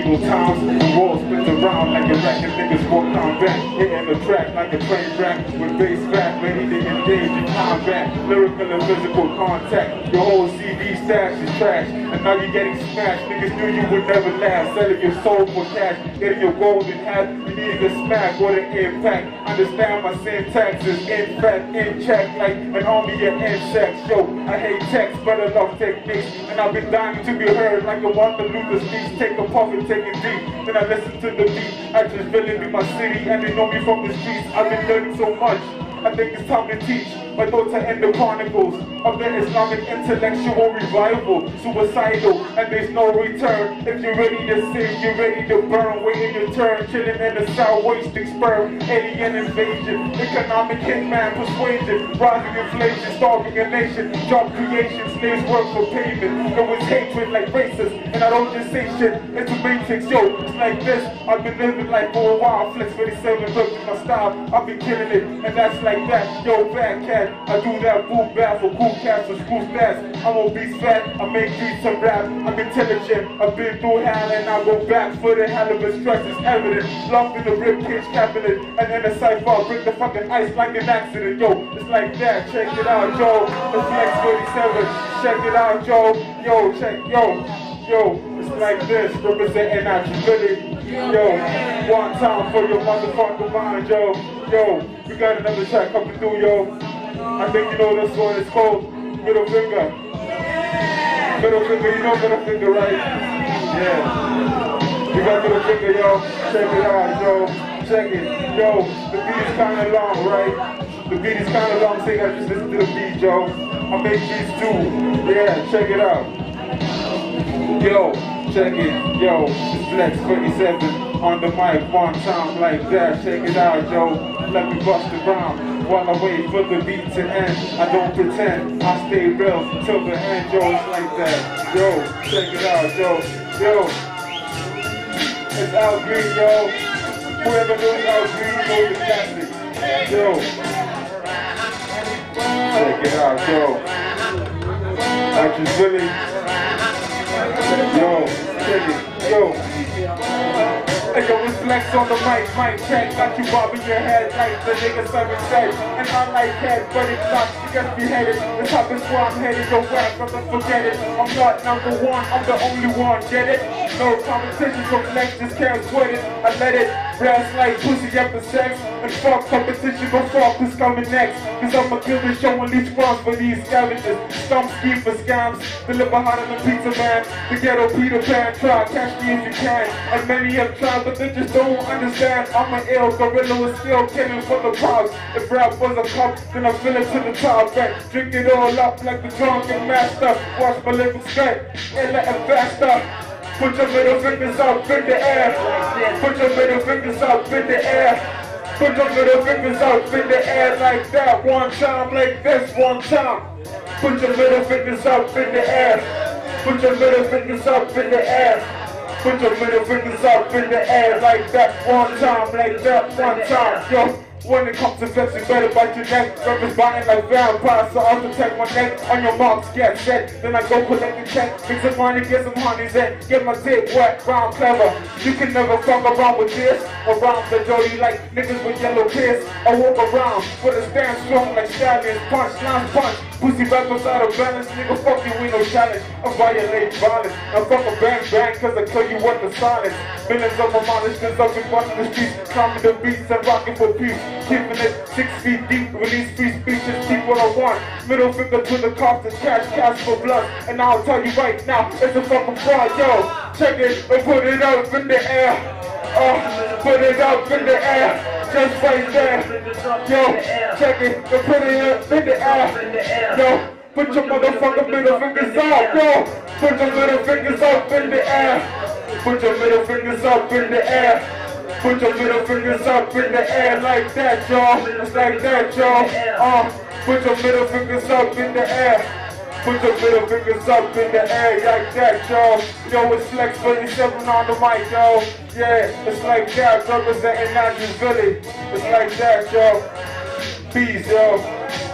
medieval times. The walls spin around like a racket, niggas walk on back, hitting the track like a train wreck with bass back, ready to engage in combat. Lyrical and physical contact. Your whole CD stash is trash, and now you're getting smashed. Niggas knew you would never last. Selling your soul for cash, getting your golden hat. You need a smack or an impact. Understand my syntax is in fact in check like an army of insects. Yo, I hate text, but I love techniques, and I've been dying to be heard like a Martin Luther speech. Take a puff and take it deep, then I listen to the beat. I just really be my city, and they know me from the streets. I've been learning so much, I think it's time to teach my daughter in the chronicles of the Islamic intellectual revival. Suicidal, and there's no return. If you're ready to sin, you're ready to burn. Waiting your turn, chilling in the south, wasting sperm. Alien invasion, economic hitman persuasion. Rising inflation, starving a nation. Job creation, slaves work for payment. There was hatred like racist, and I don't just say shit. It's a matrix, yo, it's like this. I've been living life for a while. Flex 47, look at my style. I've been killing it, and that's like that. Yo, bad cat, I do that boom bad for cool cats or screw stats. I'm obese fat, I make beats and rap. I'm intelligent, I've been through hell and I go back for the hell of it. Stress is evident, locked in the ribcage cabinet. And in the cipher, I break the fucking ice like an accident. Yo, it's like that, check it out, yo. The Flex 47, check it out, yo. Yo, check, yo, it's like this, representing actuality. Yo, one time for your motherfucking mind, yo. Yo, we got another track coming through, yo. I think you know this one, it's called Middle Finger. Middle Finger, you know Middle Finger, right? Yeah. We got Middle Finger, yo. Check it out, yo. Check it. Yo, the beat is kinda long, right? The beat is kinda long, so you gotta just listen to the beat, yo. I make beats too. Yeah, check it out. Yo, check it, yo, it's Flex 47 on the mic one time like that. Check it out, yo, let me bust around while I wait for the beat to end. I don't pretend, I stay real till the end, yo, it's like that. Yo, check it out, yo, it's Al Green, yo. Whoever knows Al Green knows the classic. Yo, check it out, yo. I just really. Yo, check it, yo. Hey, yo, it's Flex on the mic check. Got you bobbing your head like the nigga Simon said. And I like head, but it's not, you got beheaded. The top is where I'm headed, yo, rap, brother, forget it. I'm not number one, I'm the only one, get it? No competition from Flex, just can't sweat it. I let it rest like pussy after sex. And fuck competition before who's coming next. Cause I'ma kill this show and leave crumbs for these scavengers. Some scheme for scams, deliver hotter than pizza man. The ghetto Peter Pan, try, catch me if you can. And many have tried, but they just don't understand. I'm an ill gorilla with skill, killing for the props. If rap was a cup, then I fill it to the top. Right? Drink it all up like the drunken master. Watch my living straight, and let it faster. Put your middle fingers up in the air. Put your middle fingers up in the air. Put your middle fingers up in the air like that. One time like this, one time. Put your middle fingers up in the air. Put your middle fingers up in the air. Put your middle fingers up in the air like that. One time like that, one time. Yo. When it comes to flex, you better bite your neck. Rappers biting like vampires, so I'll protect my neck. On your marks, get set. Then I go collect the check. Mix some money, get some honeys in. Get my dick wet, round clever. You can never fuck around with this. Around the dirty like niggas with yellow piss. I walk around with a stand strong like stallions. Punch, lines, punch. Pussy rappers out of balance, nigga, fuck you, ain't no challenge. I violate violence. I fuck a bang bang, cause I tell you what the silence. Millions of my mileage, cause I've been running the streets. Climbing the beats and rocking for peace. Keeping it 6 feet deep, release free speech and keep what I want. Middle finger to the cops and cash for blood. And I'll tell you right now, it's a fucking fraud, yo. Check it and put it up in the air. Put it up in the air. Just right there. Yo, check it and put it up in the air. Yo, put your motherfucking middle fingers up, yo. Put your middle fingers up in the air. Put your middle fingers up in the air. Put your middle fingers up in the air like that, y'all. It's like that, y'all. Put your middle fingers up in the air. Put your middle fingers up in the air like that, y'all. Yo, it's Flex 47 on the mic, yo. Yeah, it's like that, representing Nashville. It's like that, yo. Peace, yo.